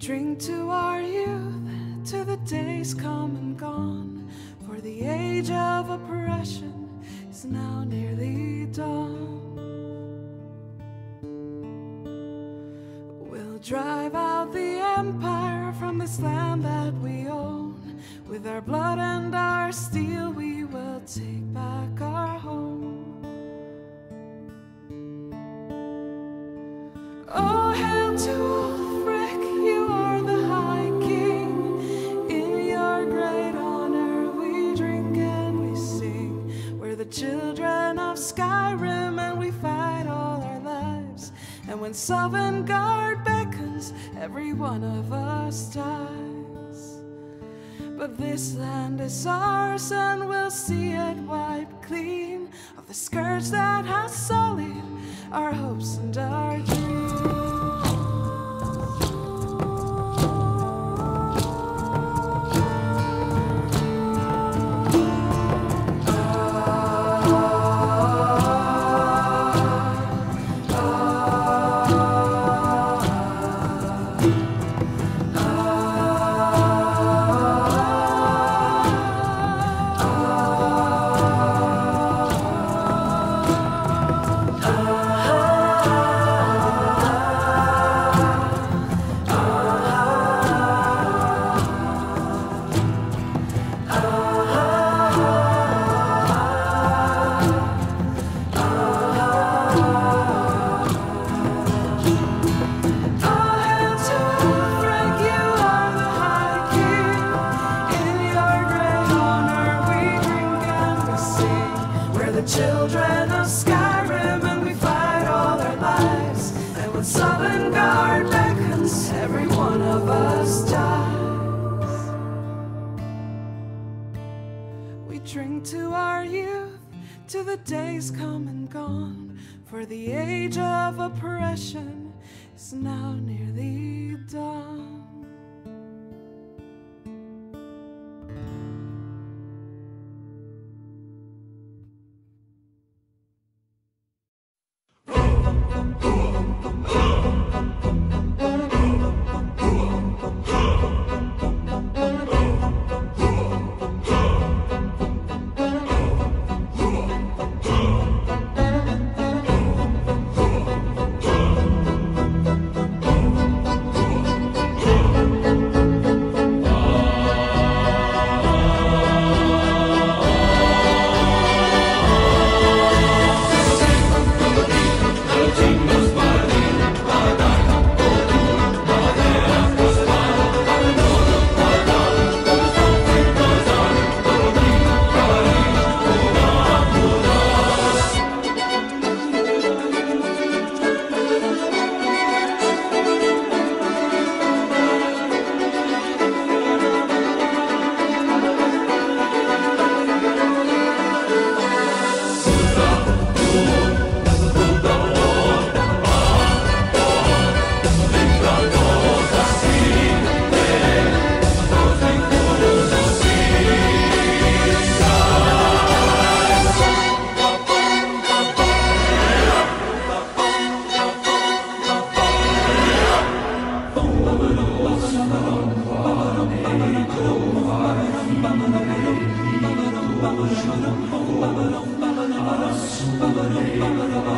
drink to our youth, to the days come and gone, for the age of oppression is now nearly done. We'll drive out the empire from this land that we own. With our blood and our steel we will take back our home. Oh, hail to Ulfric, you are the High King. In your great honor we drink and we sing. We're the children of Skyrim and we fight all our lives. And when Sovngarde beckons, every one of us dies. But this land is ours and we'll see it wiped clean of the scourge that has sullied our hopes and our dreams. Children of Skyrim and we fight all our lives. And when Sovngarde beckons, every one of us dies. We drink to our youth, to the days come and gone, for the age of oppression is now nearly done. Ba ba